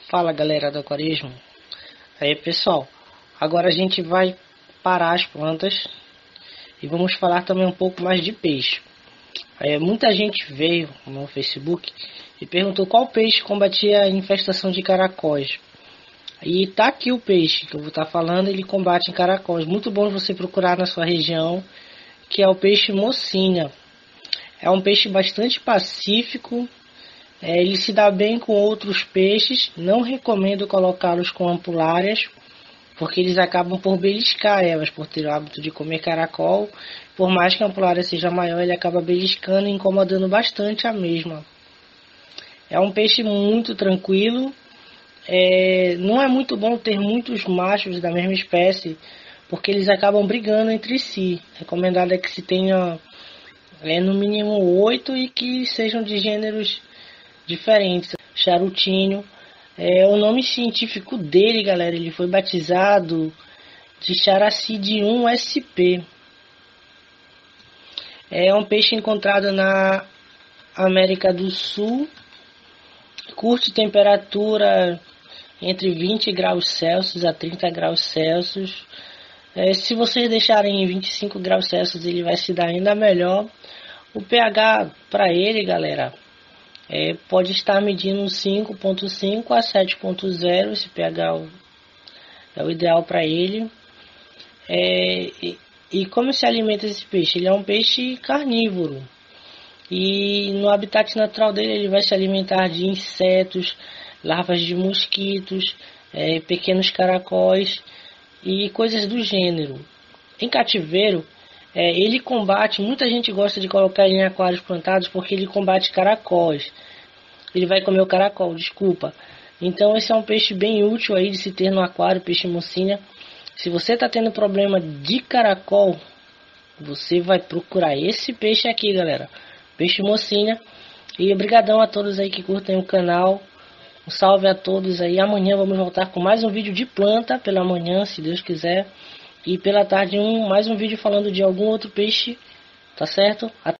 Fala galera do aquarismo. Aí pessoal, agora a gente vai parar as plantas e vamos falar também um pouco mais de peixe. Muita gente veio no Facebook e perguntou qual peixe combatia a infestação de caracóis. E tá aqui o peixe que eu vou estar falando, ele combate em caracóis. Muito bom você procurar na sua região, que é o peixe mocinha. É um peixe bastante pacífico. Ele se dá bem com outros peixes. Não recomendo colocá-los com ampulárias, porque eles acabam por beliscar elas, por ter o hábito de comer caracol. Por mais que a ampulária seja maior, ele acaba beliscando e incomodando bastante a mesma. É um peixe muito tranquilo. Não é muito bom ter muitos machos da mesma espécie, porque eles acabam brigando entre si. Recomendado é que se tenha no mínimo 8 e que sejam de gêneros diferentes. Charutinho o nome científico dele, galera, ele foi batizado de Characidium sp. É um peixe encontrado na América do Sul. Curte temperatura entre 20 graus Celsius a 30 graus Celsius. Se vocês deixarem em 25 graus Celsius, ele vai se dar ainda melhor. O pH para ele, galera, pode estar medindo 5.5 a 7.0. Esse pH é o ideal para ele. E como se alimenta esse peixe? Ele é um peixe carnívoro. E no habitat natural dele ele vai se alimentar de insetos, larvas de mosquitos, pequenos caracóis e coisas do gênero. Em cativeiro, ele combate, muita gente gosta de colocar ele em aquários plantados porque ele combate caracóis. Ele vai comer o caracol, desculpa. Então esse é um peixe bem útil aí de se ter no aquário, peixe mocinha. Se você está tendo problema de caracol, você vai procurar esse peixe aqui, galera. Peixe mocinha. E obrigadão a todos aí que curtem o canal. Um salve a todos aí. Amanhã vamos voltar com mais um vídeo de planta pela manhã, se Deus quiser. E pela tarde mais um vídeo falando de algum outro peixe. Tá certo? Até